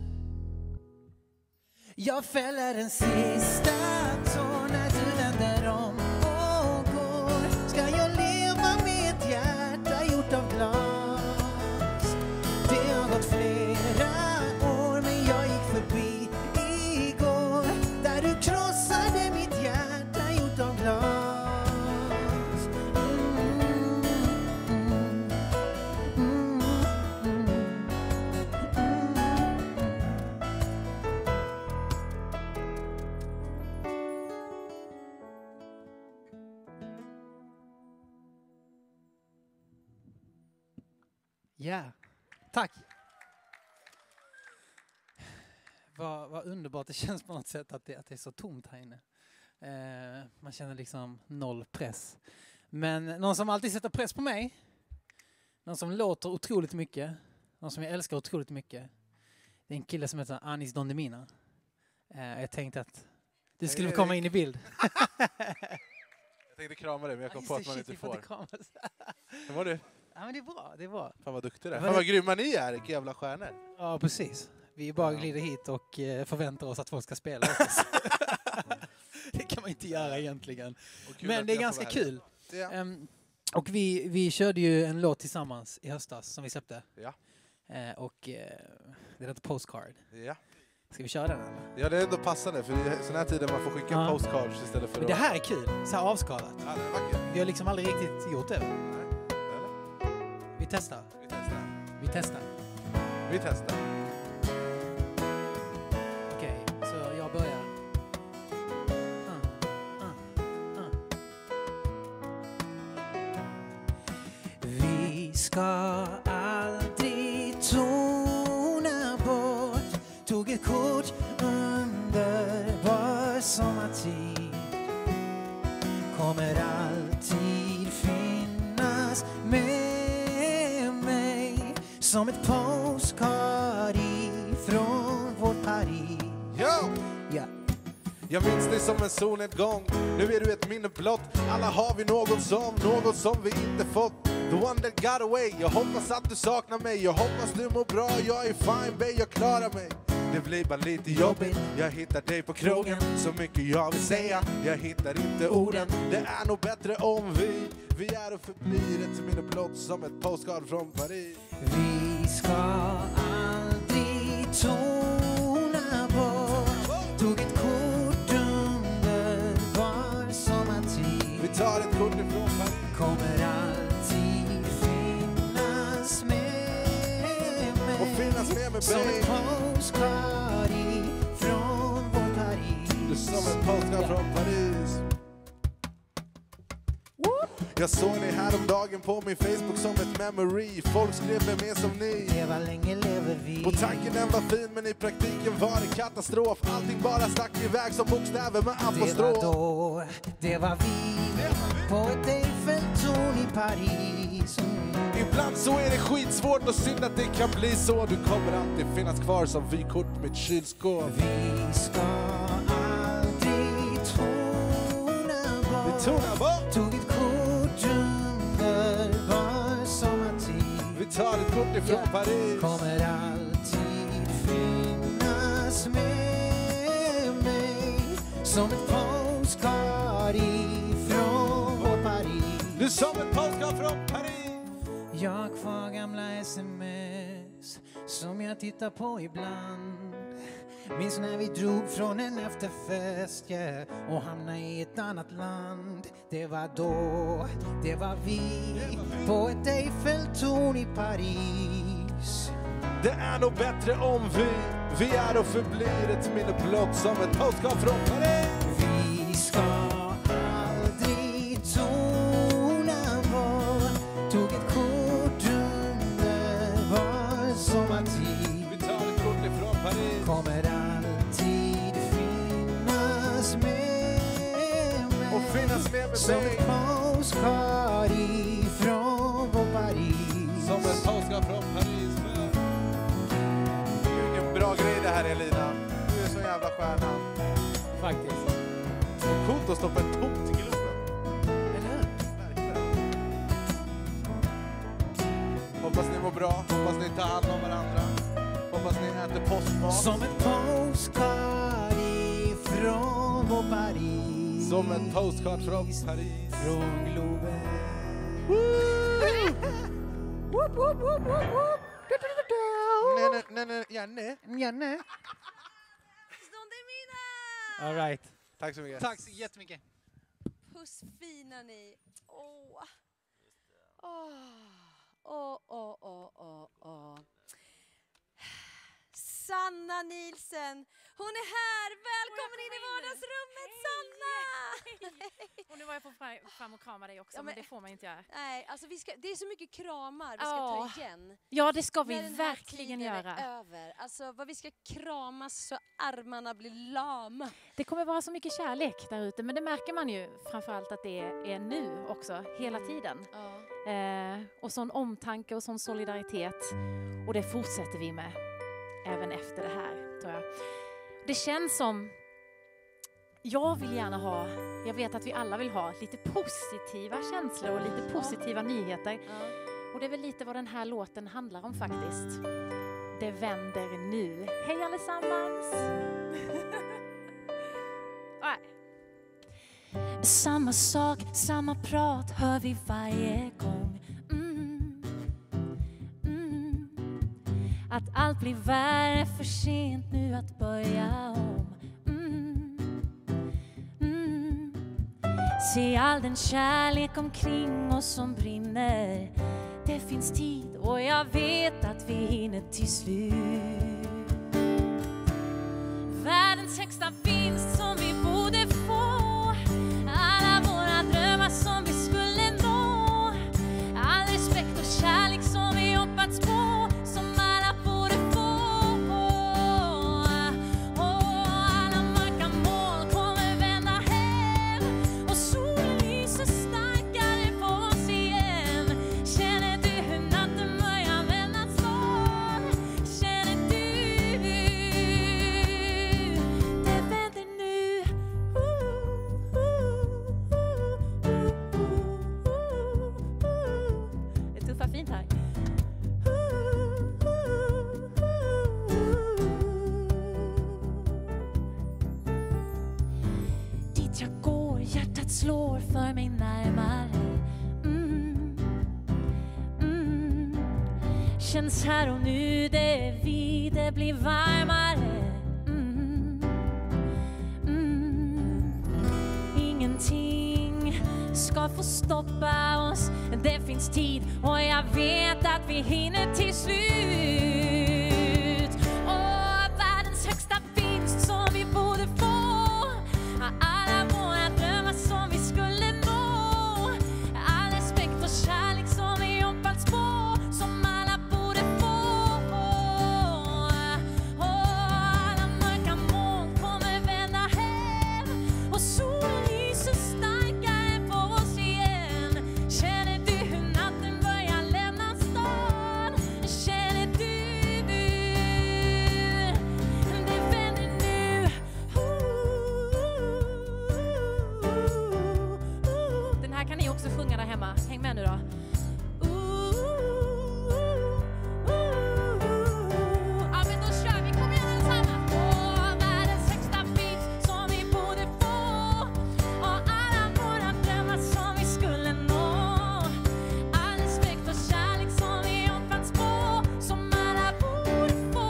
Jag fäller den sista tår när du vänder om och går. Ska jag leva med ett hjärta gjort av glas? Det har gått flera år men jag gick förbi igår. Där du krossade mitt hjärta gjort av glas. Mm, mm, mm, mm, mm. Ja, tack. Vad, vad underbart det känns på något sätt att det, att det är så tomt här inne. Eh, man känner liksom noll press. Men någon som alltid sätter press på mig, någon som låter otroligt mycket, någon som jag älskar otroligt mycket, det är en kille som heter Anis Don Demina. Eh, jag tänkte att du skulle Hej, komma Erik. in i bild. Jag tänkte krama dig men jag kom Just på det, att man shit, inte vi får. inte kramas. Hur var du? Ja, men det är bra, det är bra. Fan vad duktig du är. Vad Fan är vad grymma ni är, vilka jävla stjärnor. Ja, precis. Vi bara Ja. glider hit och eh, förväntar oss att folk ska spela åt oss. Det kan man inte göra egentligen. Och kul Men att det är jag får ganska vara här. kul. Ja. Ehm, och vi, vi körde ju en låt tillsammans i höstas som vi släppte. Ja. Eh, och eh, det heter Postcard. Ja. Ska vi köra den eller? ja, det är ändå passande för det är sån här tider man får skicka Ja. postcards istället för Men det här är kul, så här avskalat. Ja, det är vackert. Vi har liksom aldrig riktigt gjort det. Nej. Eller? Vi testar. Vi testar. Vi testar. Vi testar. Okej, så jag börjar. Ah, ah, ah. Vi ska aldrig tona bort. Tog ett kort under vår sommartid. Kommer alltid finnas med mig. Som ett postkard ifrån vårt Paris. Ja! Ja. Jag minns dig som en solnedgång. Nu är du ett minne blott. Alla har vi något som, något som vi inte fått. The one that got away. Jag hoppas att du saknar mig. Jag hoppas du mår bra. Jag är fine babe, jag klarar mig. Det blir bara lite jobbigt. Jag hittar dig på krogen. Så mycket jag vill säga. Jag hittar inte orden. Det är nog bättre om vi Vi är och förblir ett minne blott som ett postcard från Paris. Vi ska aldrig tona bort. Tog tar ett kort ifrån Paris. Kommer alltid finnas med mig. Och finnas med mig, Som babe. ett postcard ifrån vår Paris. Du är som en postcard från Paris. Jag såg dig häromdagen på min Facebook som ett memory. Folk skrev mig med som ni. Leva länge lever vi. Och tanken den var fin men i praktiken var det katastrof. Allting bara stack iväg som bokstäver med apostrof. Det var då, det var vi. På ett Eiffeltorn i Paris. Mm. Ibland så är det skitsvårt och synd att det kan bli så. Du kommer alltid finnas kvar som vykort med ett kylskåp. Vi ska aldrig tona bort. Vi tonar bort. Tog ett kort under vår sommartid. Vi tar ett kort ifrån Ja. Paris. Kommer alltid finnas med mig. Som ett postcard ifrån vår Paris. Du är som ett postcard från Paris. Jag har kvar gamla sms som jag tittar på ibland. Minns när vi drog från en efterfest, yeah, och hamnade i ett annat land. Det var då, det var vi, på ett Eiffeltorn i Paris. Det är nog bättre om vi, vi är och förblir ett minne blott som ett postcard från Paris. Vi ska aldrig tona bort. Tog ett kort under vår sommartid. Vi tar ett kort ifrån Paris. Kommer alltid finnas med mig. Och finnas med med som mig. ett postcard ifrån vår Paris. Som ett postcard från Paris. Vilken bra grej det här är, Lina. Du är så jävla stjärna. Faktiskt. Coolt att stoppa en tomt i Globen. Eller hur? Verkligen. Hoppas ni mår bra. Hoppas ni tar hand om varandra. Hoppas ni äter postmat. Som ett postcard ifrån vår Paris. Som ett postcard från Paris. Från Globen. Nej, nej, nej, nej, ja, nej. Ja, nej. Stånd är mina! All right. Tack så mycket. Tack så jättemycket. Puss fina ni. Åh. Åh, åh, åh, åh, åh, åh. Sanna Nielsen, hon är här! Välkommen in i vardagsrummet, Sanna! Och nu var jag på fram- fram och krama dig också, Ja, men, men- det får man inte göra. Nej, alltså vi ska, det är så mycket kramar vi ska Ja. ta igen. Ja, det ska vi När den här verkligen tiden göra. är över. Alltså vad vi ska kramas så armarna blir lama. Det kommer vara så mycket kärlek där ute, men det märker man ju framförallt att det är, är nu också, hela tiden. Ja. Eh, och sån omtanke och sån solidaritet. Och det fortsätter vi med även efter det här, tror jag. Det känns som, jag vill gärna ha, jag vet att vi alla vill ha, lite positiva känslor och lite positiva nyheter. Ja. Och det är väl lite vad den här låten handlar om faktiskt. Det vänder nu. Hej allesammans! Nej. Samma sak, samma prat hör vi varje gång. Mm. Mm. Att allt blir värre, för sent nu att börja om. Mm. Mm. Se all den kärlek omkring oss som brinner. Det finns tid och jag vet att vi hinner till slut. Världens högsta vinst som vi borde få. Alla våra drömmar som vi skulle nå. All respekt och kärlek som vi hoppats på. Som alla borde få. Och alla mörka moln kommer vända hem. Och solen lyser starkare på oss igen. Känner du hur natten börjar vända snart? Känner du? Det vänder nu. Det tuffar fint här. Dit jag går, hjärtat slår för mig närmare. Mm. Mm. Känns här och nu, det är vi, det blir varmare. Mm. Mm. Ingenting ska ska få stoppa oss. Det finns tid och jag vet att vi hinner till slut. Och världens högsta vinst som vi borde få. Alla våra drömmar som vi skulle nå. All respekt och kärlek som vi hoppats på. Som alla borde få. Och alla mörka moln kommer vända hem. Och solen lyser starkare på oss igen. Känner du hur natten börjar lämna stan? Känner du? Det vänder nu. Den här kan ni också sjunga där hemma. Häng med nu då. Ja, men då kör vi. Kom igen allesammans. Åh, världens högsta vinst som vi borde få. Och alla våra drömmar som vi skulle nå. All respekt och kärlek som vi hoppats på. Som alla borde få.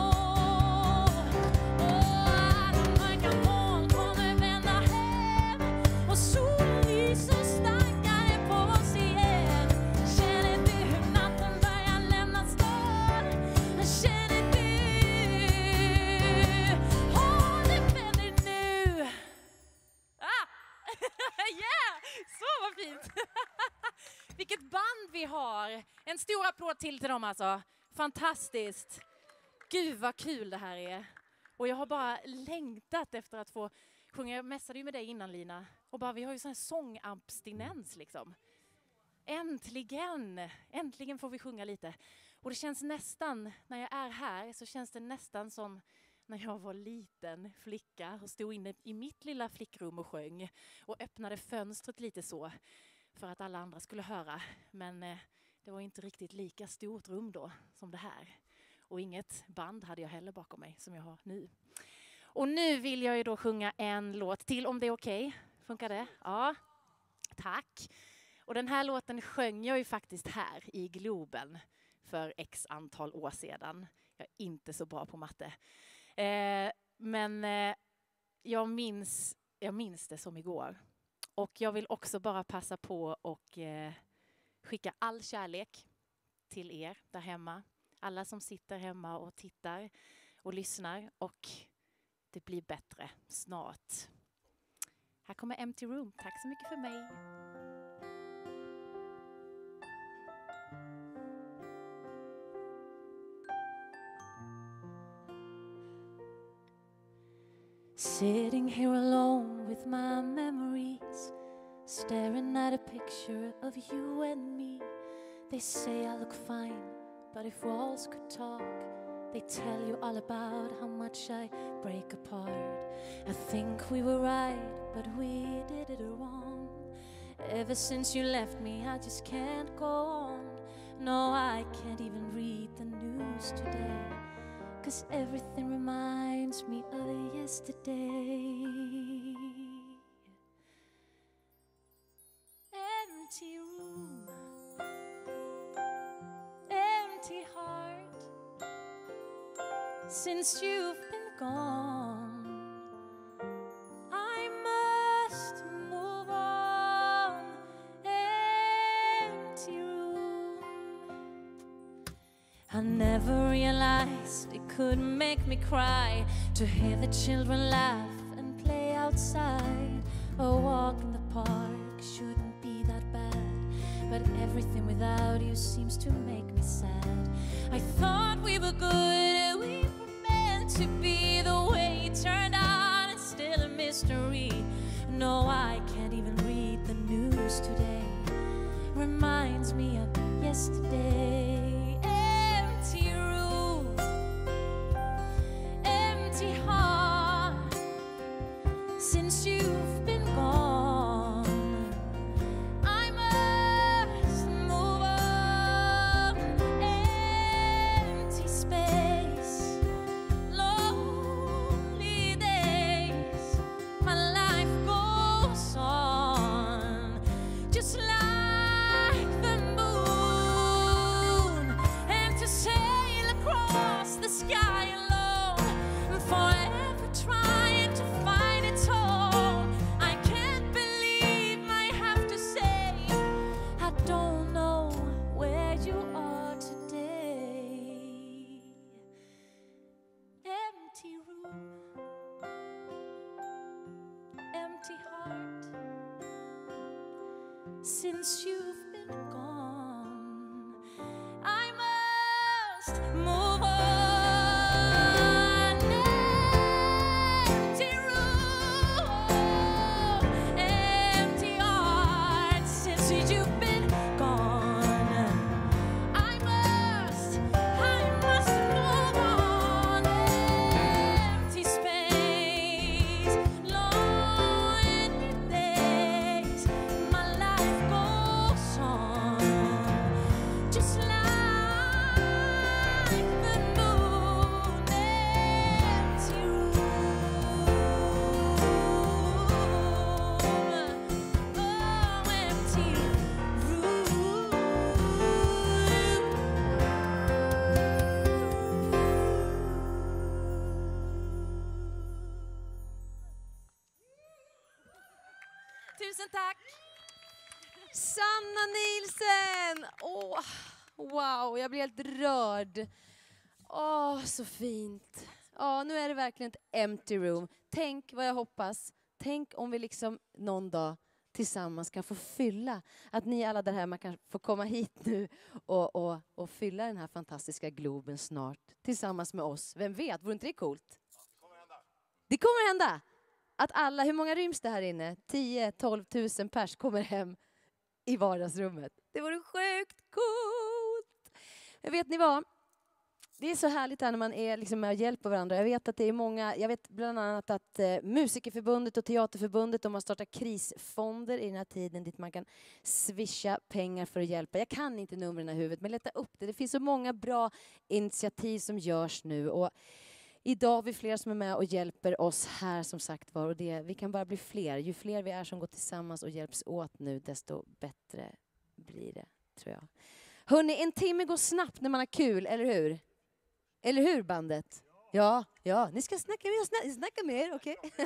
Och alla mörka moln kommer vända hem. Och solen lyser starkare på oss igen. Känner du hur natten börjar lämna stan? Känner du? Åh, det vänder nu. Ah! Yeah! Så vad fint. Vilket band vi har. En stor applåd till till dem alltså. Fantastiskt. Gud vad kul det här är. Och jag har bara längtat efter att få sjunga. Jag mässade ju med dig innan, Lina. Och bara, vi har ju sån här sångabstinens liksom. Äntligen! Äntligen får vi sjunga lite. Och det känns nästan, när jag är här, så känns det nästan som när jag var liten flicka och stod inne i mitt lilla flickrum och sjöng. Och öppnade fönstret lite så för att alla andra skulle höra. Men eh, det var inte riktigt lika stort rum då som det här. Och inget band hade jag heller bakom mig som jag har nu. Och nu vill jag ju då sjunga en låt till, om det är okej. Funkar det? Ja. Tack. Och den här låten sjöng jag ju faktiskt här i Globen för x antal år sedan. Jag är inte så bra på matte. Eh, men eh, jag, minns, jag minns det som igår. Och jag vill också bara passa på och eh, skicka all kärlek till er där hemma. Alla som sitter hemma och tittar och lyssnar. Och det blir bättre snart. Här kommer Empty Room. Tack så mycket för mig. Sitting here alone with my memories, staring at a picture of you and me. They say I look fine, but if walls could talk, they tell you all about how much I break apart. I think we were right, but we did it wrong. Ever since you left me, I just can't go on. No, I can't even read the news today, 'cause everything reminds me of yesterday. Empty room, empty heart. Since you've been gone, I must move on. Empty room. I never realized it could make me cry to hear the children laugh and play outside. A walk in the park shouldn't be that bad, but everything without you seems to make me sad. I thought we were good, we were meant to be. The way it turned out is still a mystery. No, I can't even read the news today. Reminds me of yesterday. Empty room, empty heart. Since you've been gone, I must move on. Empty space, lonely days. My life goes on, just like the moon. since you've been gone. I must move on. Empty room, empty heart, since you've been gone. I must, I must move on. Empty space, lonely days. My life goes on, just like the moon. Empty room, oh, empty Tusen tack! Sanna Nielsen! Åh, wow, jag blir helt rörd. Åh, så fint. Ja, nu är det verkligen ett empty room. Tänk vad jag hoppas. Tänk om vi liksom någon dag tillsammans kan få fylla. Att ni alla där hemma kan få komma hit nu och, och, och fylla den här fantastiska Globen snart. Tillsammans med oss. Vem vet, vore inte det coolt? Det kommer hända. Att alla, hur många ryms det här inne? tio till tolv tusen pers kommer hem i vardagsrummet. Det vore sjukt coolt. Men vet ni vad? Det är så härligt här när man är liksom med och hjälper varandra. Jag vet att det är många, jag vet bland annat att eh, Musikerförbundet och Teaterförbundet, de har startat krisfonder i den här tiden dit man kan swisha pengar för att hjälpa. Jag kan inte numren i huvudet, men leta upp det. Det finns så många bra initiativ som görs nu, och idag har vi flera som är med och hjälper oss här, som sagt var. Och det, vi kan bara bli fler. Ju fler vi är som går tillsammans och hjälps åt nu, desto bättre blir det, tror jag. Hörrni, en timme går snabbt när man har kul, eller hur? Eller hur, bandet? Ja, ja. Ni ska snacka med oss, snacka med er, okej? Okay?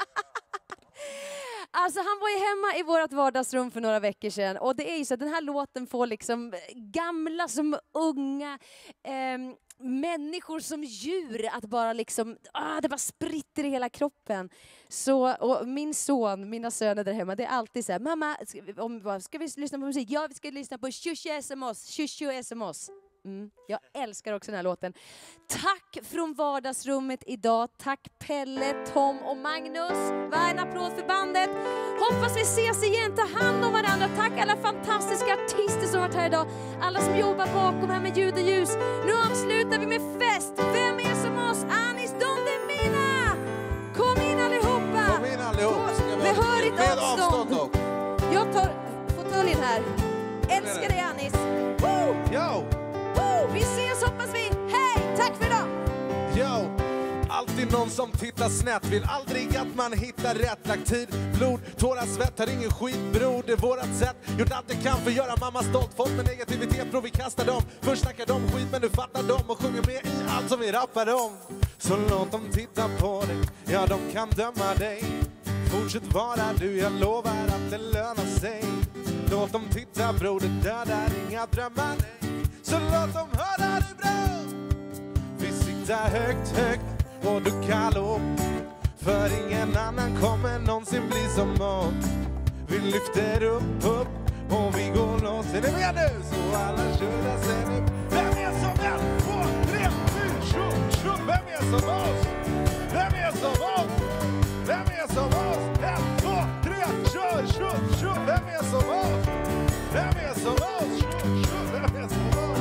Alltså, han var ju hemma i vårt vardagsrum för några veckor sedan. Och det är ju så att den här låten får liksom gamla som unga, eh, människor som djur att bara liksom, ah, det bara spritter i hela kroppen. Så, och min son, mina söner där hemma, det är alltid så här: mamma, ska, om, ska vi lyssna på musik? Ja, vi ska lyssna på Shushu S M Os, Shushu S M Os. Mm. Jag älskar också den här låten. Tack från vardagsrummet idag. Tack Pelle, Tom och Magnus. Vad en applåd för bandet. Hoppas vi ses igen. Ta hand om varandra. Tack alla fantastiska artister som har varit här idag. Alla som jobbar bakom här med ljud och ljus. Nu avslutar vi med fest. Vem är som oss? Anis Don Demina. Kom in allihopa. Kom in allihop. Med hörigt Med avstånd. avstånd. Jag tar fåtöljen här. Älskar dig, Anis. Woo! Yo! Woo! Vi ses, hoppas vi. Hej, tack för idag. Yo! Alltid någon som tittar snett, vill aldrig att man hittar rätt. Lagt tid, blod, tårar, svett, har ingen skit, bror. Det är vårat sätt, gjort allt det kan för att göra mamma stolt. Fått med negativitet, bror, vi kastar dem. Först snackar de skit, men nu fattar de och sjunger med i allt som vi rappar om. Så låt dem titta på dig, ja, de kan döma dig. Fortsätt vara du, jag lovar att det lönar sig. Låt dem titta, bror, det dödar inga drömmar, nej. Så låt dem höra dig, bror. Vi sitter högt, högt och du kallar upp, för ingen annan kommer någonsin bli som oss. Vi lyfter upp, upp och vi går loss. Är ni med nu? Så alla kör sen upp. Vem är som en? Två, tre, fyra, tjo, tjo. Vem är som oss? Vem är som oss? Vem är som oss? En, två, tre, tjo, tjo, tjo. Vem är som oss? Vem är som oss? Tjo, tjo. Vem är som oss?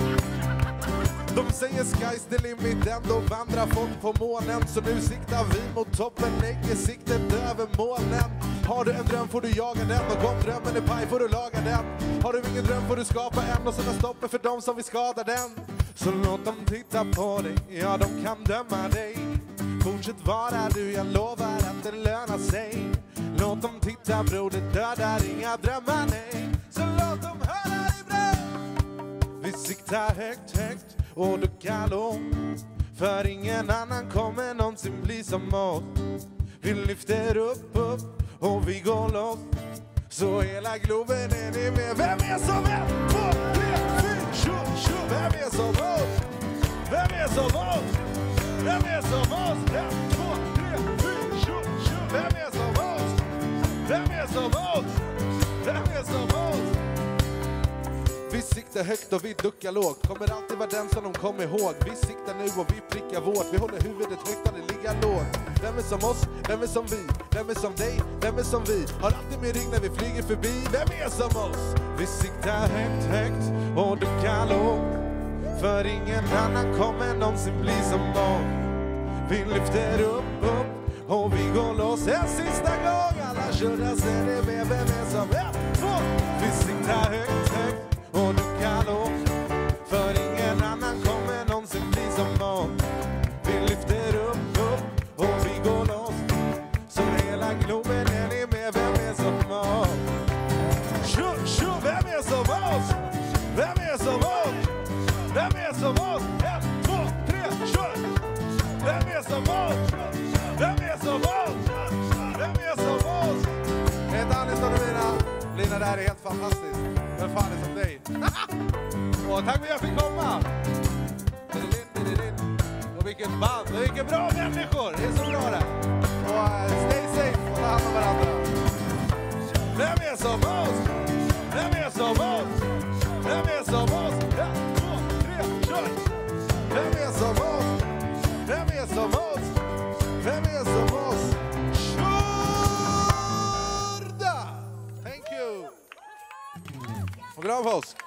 De säger sky's the limit, ändå vandrar folk på månen. Så nu siktar vi mot toppen, lägger siktet över molnen. Har du en dröm får du jaga den, och om drömmen är paj får du laga den. Har du ingen dröm får du skapa en, och sådana stoppen för dem som vill skada den. Så låt dem titta på dig, ja, de kan döma dig. Fortsätt vara du, jag lovar att det lönar sig. Låt dem titta, bror, det dödar inga drömmar, nej. Så låt dem höra dig, bror. Vi siktar högt, högt och du kan om, för ingen annan kommer någonsin bli som oss. Vi lyfter upp, upp och vi går loss. Så hela Globen är ni med. Vem är som en? Två, tre, fyra, tjo, tjo. Vem är som oss? Vem är som oss? Vem är som oss? En, två, tre, fyra, tjo, tjo. Vem är som oss? Vem är som oss? Vem är som siktar högt och vi duckar lågt. Kommer alltid vara den som de kommer ihåg. Vi siktar nu och vi prickar vårt. Vi håller huvudet högt och det ligger lågt. Vem är som oss? Vem är som vi? Vem är som dig? Vem är som vi? Har alltid med ring när vi flyger förbi. Vem är som oss? Vi siktar högt, högt och duckar lågt. För ingen annan kommer någonsin bli som oss. Vi lyfter upp, upp och vi går loss en sista gång. Alla tjurrar ser det med. Vem är som ett, två. Vi siktar högt, högt och duckar lågt. För ingen annan kommer någonsin bli som oss. Vi lyfter upp, upp och vi går loss. Så hela globen är ni med. Vem är som oss? Tjo, tjo, vem är som oss? Vem är som oss? Vem är som oss? Ett, två, tre, kör! Vem är som oss? Vem är som oss? Vem är som oss? Ett Alice och Lina. Lina, det här är helt fantastiskt. Vem fan är som dig? Och tack för att jag fick komma. Och vilket band. Och vilka bra människor. Det är så bra det. Och uh, stay safe och ta hand om varandra. Vem är som oss? Vem är som oss? Vem är som oss? Ett, två, tre, kör! Vem är som oss? Vem är som oss? Vem är som oss? Körda! Thank you! Och glad påsk!